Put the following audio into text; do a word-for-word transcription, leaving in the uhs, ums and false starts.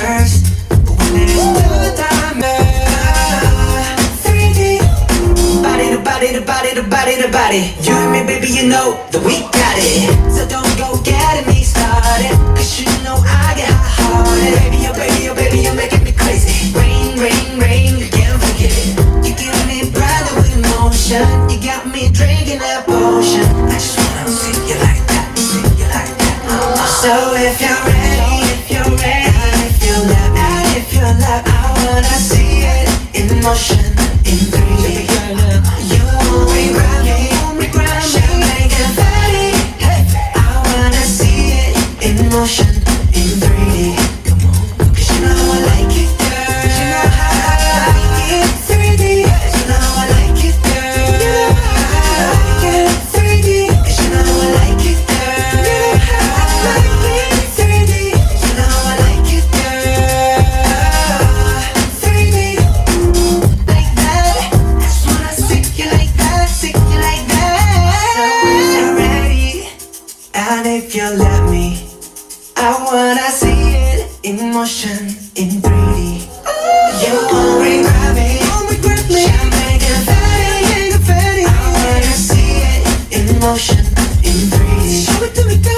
first, but when it is two time, three D. Body to body to body to body to body. You and me, baby, you know that we got it. So don't go getting me started, cause you know I get hot-hearted. Baby, oh baby, oh baby, you're making me crazy. Rain, rain, rain, you can't forget it. You give me brand new emotion. You got me drinking that potion. I just wanna see you like that, see you like that. So if you're ready, if you're ready, and if you love, and if you love, I wanna see it in motion, in three D. You won't regret me, champagne confetti. I wanna see it in motion, in three D. Come on, cause you know how I like it, girl. You know how I like it, three D. You know how I like it, girl. You know how I like it, three D. Cause you know how I like it, girl. You know how I like it, three D. You know how I like it, girl. three D. Like that. I just wanna stick you like that, stick you like that. So when you're ready, and if you let me, I wanna see it in motion, in three D. You won't regret me, champagne confetti. I wanna see it in motion, in three D. Show it to me, girl.